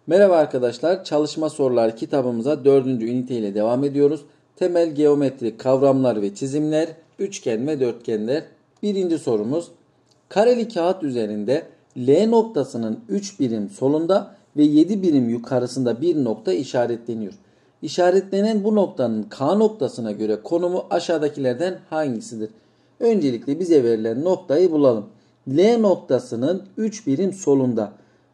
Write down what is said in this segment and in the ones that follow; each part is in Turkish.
Merhaba arkadaşlar, çalışma soruları kitabımıza 4. ünite ile devam ediyoruz. Temel geometrik kavramlar ve çizimler, üçgen ve dörtgenler. Birinci sorumuz, kareli kağıt üzerinde L noktasının 3 birim solunda ve 7 birim yukarısında bir nokta işaretleniyor. İşaretlenen bu noktanın K noktasına göre konumu aşağıdakilerden hangisidir? Öncelikle bize verilen noktayı bulalım. L noktasının 3 birim solunda.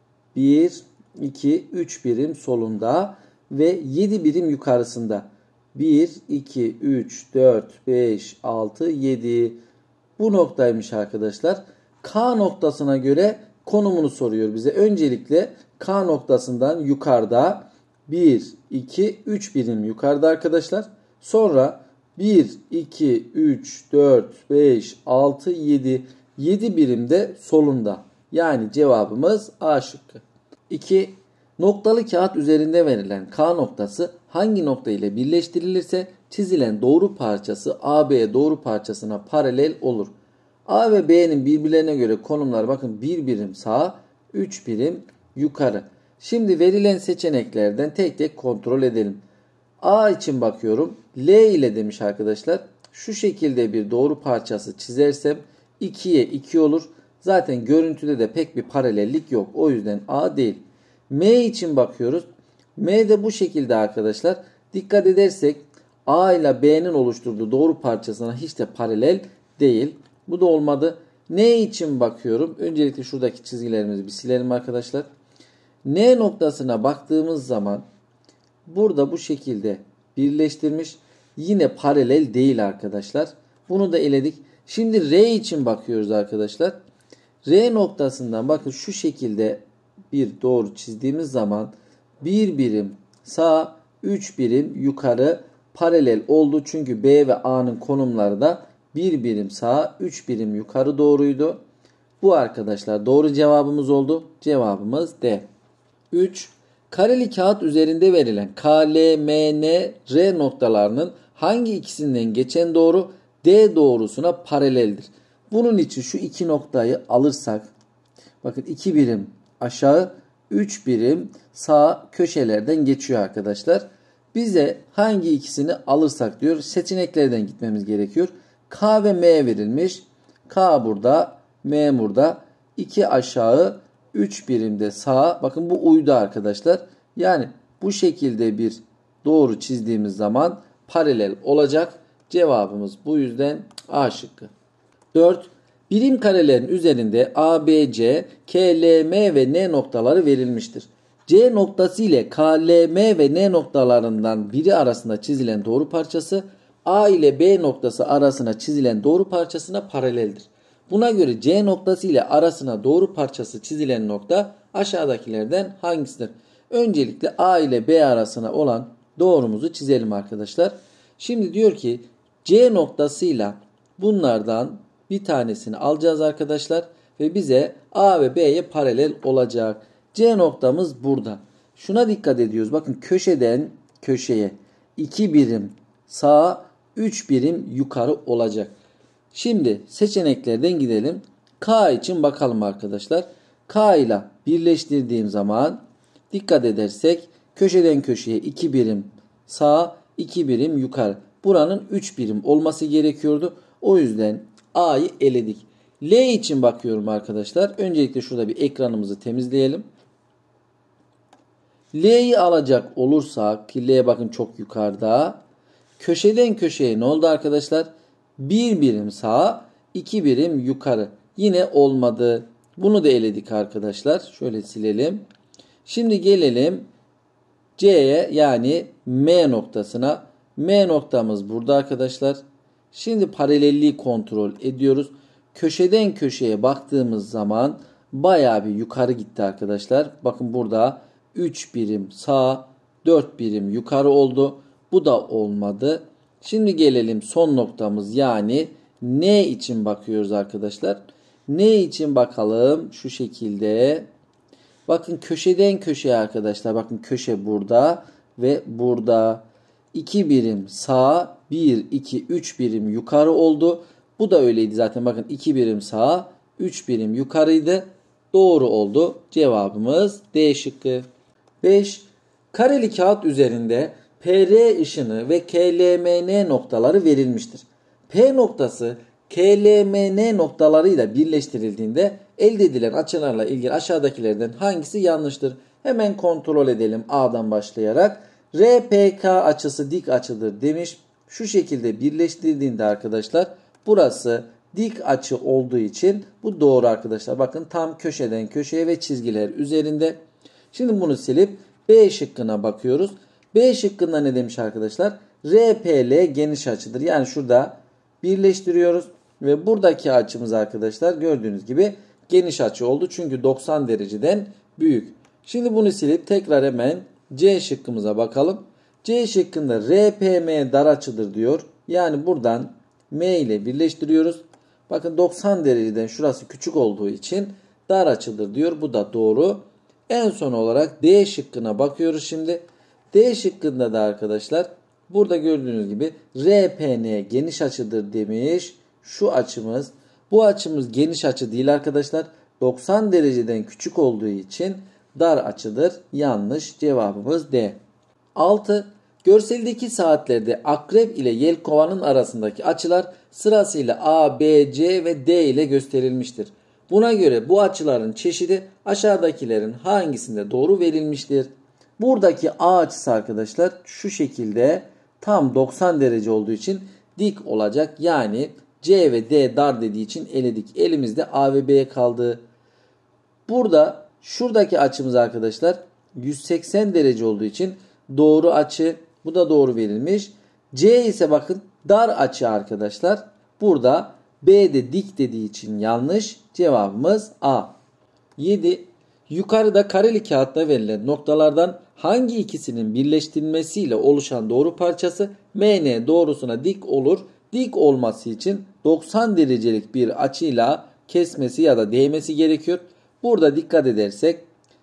1, 2, 3 birim solunda ve 7 birim yukarısında. 1, 2, 3, 4, 5, 6, 7. Bu noktaymış arkadaşlar. K noktasına göre konumunu soruyor bize. Öncelikle K noktasından yukarıda 1, 2, 3 birim yukarıda arkadaşlar. Sonra 1, 2, 3, 4, 5, 6, 7. 7 birim de solunda. Yani cevabımız A şıkkı. 2. Noktalı kağıt üzerinde verilen K noktası hangi nokta ile birleştirilirse çizilen doğru parçası AB doğru parçasına paralel olur. A ve B'nin birbirlerine göre konumlar bakın 1 birim sağa, 3 birim yukarı. Şimdi verilen seçeneklerden tek tek kontrol edelim. A için bakıyorum. L ile demiş arkadaşlar. Şu şekilde bir doğru parçası çizersem 2'ye 2 olur. Zaten görüntüde de pek bir paralellik yok. O yüzden A değil. M için bakıyoruz. M de bu şekilde arkadaşlar. Dikkat edersek A ile B'nin oluşturduğu doğru parçasına hiç de paralel değil. Bu da olmadı. N için bakıyorum. Öncelikle şuradaki çizgilerimizi bir silelim arkadaşlar. N noktasına baktığımız zaman burada bu şekilde birleştirmiş. Yine paralel değil arkadaşlar. Bunu da eledik. Şimdi R için bakıyoruz arkadaşlar. R noktasından bakın şu şekilde bir doğru çizdiğimiz zaman 1 birim sağ, 3 birim yukarı paralel oldu. Çünkü B ve A'nın konumları da 1 birim sağ, 3 birim yukarı doğruydu. Bu arkadaşlar doğru cevabımız oldu. Cevabımız D. 3. Kareli kağıt üzerinde verilen K, L, M, N, R noktalarının hangi ikisinden geçen doğru D doğrusuna paraleldir? Bunun için şu iki noktayı alırsak bakın 2 birim aşağı 3 birim sağ köşelerden geçiyor arkadaşlar. Bize hangi ikisini alırsak diyor seçeneklerden gitmemiz gerekiyor. K ve M verilmiş. K burada, M burada. 2 aşağı 3 birimde sağa. Bakın bu uydu arkadaşlar. Yani bu şekilde bir doğru çizdiğimiz zaman paralel olacak. Cevabımız bu yüzden A şıkkı. 4. Birim karelerin üzerinde A, B, C, K, L, M ve N noktaları verilmiştir. C noktası ile K, L, M ve N noktalarından biri arasında çizilen doğru parçası A ile B noktası arasına çizilen doğru parçasına paraleldir. Buna göre C noktası ile arasına doğru parçası çizilen nokta aşağıdakilerden hangisidir? Öncelikle A ile B arasına olan doğrumuzu çizelim arkadaşlar. Şimdi diyor ki C noktasıyla bunlardan bir tanesini alacağız arkadaşlar ve bize A ve B'ye paralel olacak. C noktamız burada. Şuna dikkat ediyoruz. Bakın köşeden köşeye 2 birim sağa 3 birim yukarı olacak. Şimdi seçeneklerden gidelim. K için bakalım arkadaşlar. K ile birleştirdiğim zaman dikkat edersek köşeden köşeye 2 birim sağa 2 birim yukarı. Buranın 3 birim olması gerekiyordu. O yüzden A'yı eledik. L için bakıyorum arkadaşlar. Öncelikle şurada bir ekranımızı temizleyelim. L'yi alacak olursak ki L bakın çok yukarıda. Köşeden köşeye ne oldu arkadaşlar? 1 birim sağa 2 birim yukarı. Yine olmadı. Bunu da eledik arkadaşlar. Şöyle silelim. Şimdi gelelim C'ye yani M noktasına. M noktamız burada arkadaşlar. Şimdi paralelliği kontrol ediyoruz. Köşeden köşeye baktığımız zaman bayağı bir yukarı gitti arkadaşlar. Bakın burada 3 birim sağ 4 birim yukarı oldu. Bu da olmadı. Şimdi gelelim son noktamız yani N için bakıyoruz arkadaşlar. N için bakalım şu şekilde. Bakın köşeden köşeye arkadaşlar. Bakın köşe burada ve burada. 2 birim sağa 1, 2, 3 birim yukarı oldu. Bu da öyleydi zaten. Bakın 2 birim sağa 3 birim yukarıydı. Doğru oldu. Cevabımız D şıkkı. 5. Kareli kağıt üzerinde PR ışını ve KLMN noktaları verilmiştir. P noktası KLMN noktalarıyla birleştirildiğinde elde edilen açılarla ilgili aşağıdakilerden hangisi yanlıştır? Hemen kontrol edelim A'dan başlayarak. RPK açısı dik açıdır demiş. Şu şekilde birleştirildiğinde arkadaşlar burası dik açı olduğu için bu doğru arkadaşlar. Bakın tam köşeden köşeye ve çizgiler üzerinde. Şimdi bunu silip B şıkkına bakıyoruz. B şıkkında ne demiş arkadaşlar? RPL geniş açıdır. Yani şurada birleştiriyoruz ve buradaki açımız arkadaşlar gördüğünüz gibi geniş açı oldu. Çünkü 90 dereceden büyük. Şimdi bunu silip tekrar hemen C şıkkımıza bakalım. C şıkkında RPM dar açıdır diyor. Yani buradan M ile birleştiriyoruz. Bakın 90 dereceden şurası küçük olduğu için dar açıdır diyor. Bu da doğru. En son olarak D şıkkına bakıyoruz şimdi. D şıkkında da arkadaşlar burada gördüğünüz gibi RPN geniş açıdır demiş. Şu açımız, bu açımız geniş açı değil arkadaşlar. 90 dereceden küçük olduğu için dar açıdır. Yanlış, cevabımız D. 6. Görseldeki saatlerde akrep ile yelkovanın arasındaki açılar sırasıyla A, B, C ve D ile gösterilmiştir. Buna göre bu açıların çeşidi aşağıdakilerin hangisinde doğru verilmiştir? Buradaki A açısı arkadaşlar şu şekilde tam 90 derece olduğu için dik olacak. Yani C ve D dar dediği için eledik. Elimizde A ve B kaldı. Burada şuradaki açımız arkadaşlar 180 derece olduğu için doğru açı. Bu da doğru verilmiş. C ise bakın dar açı arkadaşlar. Burada B de dik dediği için yanlış. Cevabımız A. 7. Yukarıda kareli kağıtta verilen noktalardan hangi ikisinin birleştirilmesiyle oluşan doğru parçası MN doğrusuna dik olur? Dik olması için 90 derecelik bir açıyla kesmesi ya da değmesi gerekiyor. Burada dikkat edersek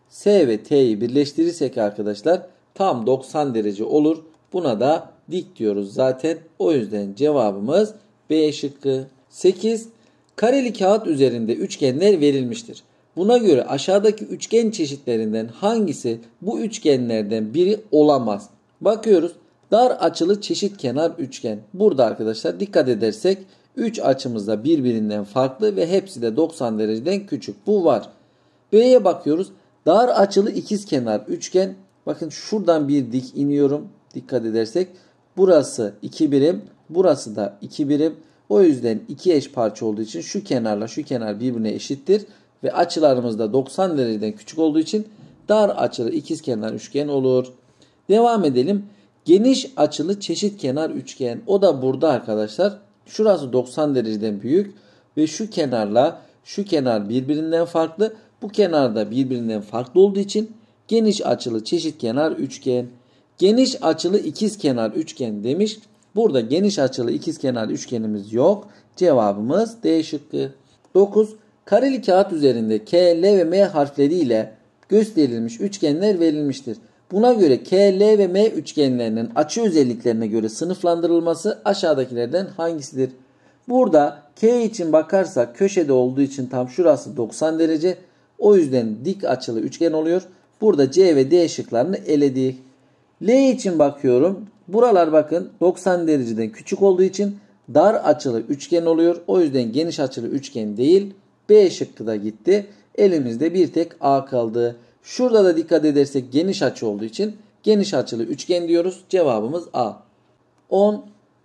S ve T'yi birleştirirsek arkadaşlar tam 90 derece olur. Buna da dik diyoruz zaten. O yüzden cevabımız B şıkkı. 8. Kareli kağıt üzerinde üçgenler verilmiştir. Buna göre aşağıdaki üçgen çeşitlerinden hangisi bu üçgenlerden biri olamaz? Bakıyoruz. Dar açılı çeşitkenar üçgen. Burada arkadaşlar dikkat edersek 3 açımız da birbirinden farklı ve hepsi de 90 dereceden küçük. Bu var. B'ye bakıyoruz. Dar açılı ikizkenar üçgen. Bakın şuradan bir dik iniyorum. Dikkat edersek burası 2 birim, burası da 2 birim. O yüzden iki eş parça olduğu için şu kenarla şu kenar birbirine eşittir. Ve açılarımız da 90 dereceden küçük olduğu için dar açılı ikizkenar üçgen olur. Devam edelim. Geniş açılı çeşitkenar üçgen. O da burada arkadaşlar. Şurası 90 dereceden büyük. Ve şu kenarla şu kenar birbirinden farklı. Bu kenar da birbirinden farklı olduğu için geniş açılı çeşitkenar üçgen. Geniş açılı ikizkenar üçgen demiş. Burada geniş açılı ikizkenar üçgenimiz yok. Cevabımız D şıkkı. 9. Kareli kağıt üzerinde K, L ve M harfleriyle gösterilmiş üçgenler verilmiştir. Buna göre K, L ve M üçgenlerinin açı özelliklerine göre sınıflandırılması aşağıdakilerden hangisidir? Burada K için bakarsak köşede olduğu için tam şurası 90 derece. O yüzden dik açılı üçgen oluyor. Burada C ve D şıklarını eledik. L için bakıyorum. Buralar bakın 90 dereceden küçük olduğu için dar açılı üçgen oluyor. O yüzden geniş açılı üçgen değil. B şıkkı da gitti. Elimizde bir tek A kaldı. Şurada da dikkat edersek geniş açı olduğu için geniş açılı üçgen diyoruz. Cevabımız A. 10.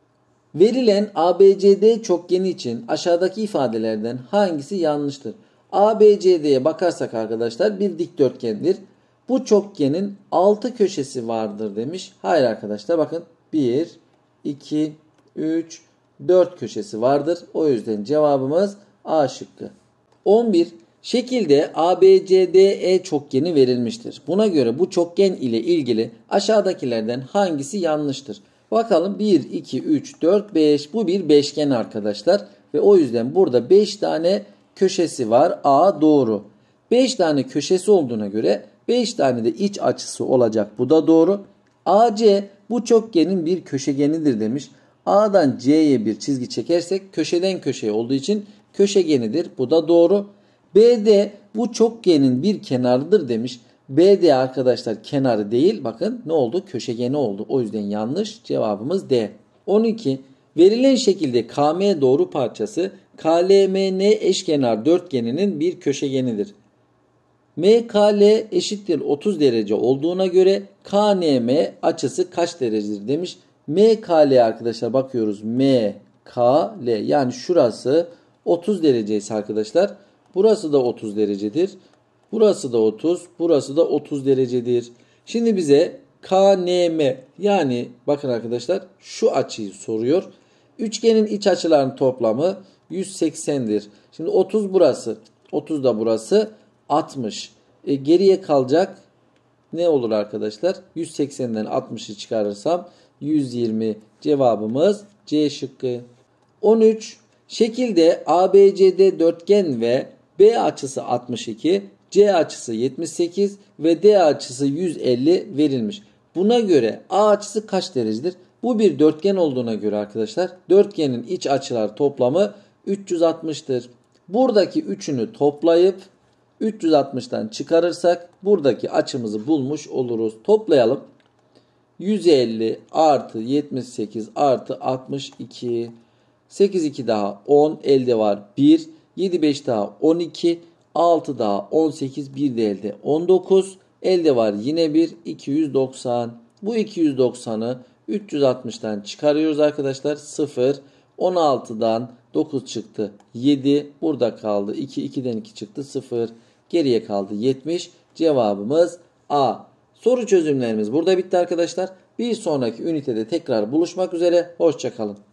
Verilen ABCD çokgeni için aşağıdaki ifadelerden hangisi yanlıştır? ABCD'ye bakarsak arkadaşlar bir dikdörtgendir. Bu çokgenin 6 köşesi vardır demiş. Hayır arkadaşlar bakın 1, 2, 3, 4 köşesi vardır. O yüzden cevabımız A şıkkı. 11. Şekilde ABCDE çokgeni verilmiştir. Buna göre bu çokgen ile ilgili aşağıdakilerden hangisi yanlıştır? Bakalım 1, 2, 3, 4, 5. Bu bir beşgen arkadaşlar. Ve o yüzden burada 5 tane köşesi var. A doğru. 5 tane köşesi olduğuna göre 5 tane de iç açısı olacak. Bu da doğru. AC bu çokgenin bir köşegenidir demiş. A'dan C'ye bir çizgi çekersek köşeden köşeye olduğu için köşegenidir. Bu da doğru. BD bu çokgenin bir kenarıdır demiş. BD arkadaşlar kenarı değil. Bakın ne oldu? Köşegeni oldu. O yüzden yanlış. Cevabımız D. 12. Verilen şekilde KM doğru parçası KLMN eşkenar dörtgeninin bir köşegenidir. MKL eşittir 30 derece olduğuna göre KNM açısı kaç derecedir demiş. MKL arkadaşlar bakıyoruz. MKL yani şurası 30 derece ise arkadaşlar burası da 30 derecedir. Burası da 30, burası da 30 derecedir. Şimdi bize KNM yani bakın arkadaşlar şu açıyı soruyor. Üçgenin iç açılarının toplamı 180'dir. Şimdi 30 burası, 30 da burası 60. Geriye kalacak ne olur arkadaşlar? 180'den 60'ı çıkarırsam 120 cevabımız C şıkkı. 13. Şekilde ABCD dörtgen ve B açısı 62, C açısı 78 ve D açısı 150 verilmiş. Buna göre A açısı kaç derecedir? Bu bir dörtgen olduğuna göre arkadaşlar dörtgenin iç açılar toplamı 360'tır. Buradaki üçünü toplayıp 360'tan çıkarırsak buradaki açımızı bulmuş oluruz. Toplayalım. 150 artı 78 artı 62. 8 2 daha 10 elde var 1. 7 5 daha 12. 6 daha 18 bir de elde 19. Elde var yine bir 290. Bu 290'ı 360'tan çıkarıyoruz arkadaşlar. 0. 16'dan 9 çıktı. 7. Burada kaldı. 2. 2'den 2 çıktı. 0. Geriye kaldı 70. Cevabımız A. Soru çözümlerimiz burada bitti arkadaşlar. Bir sonraki ünitede tekrar buluşmak üzere. Hoşça kalın.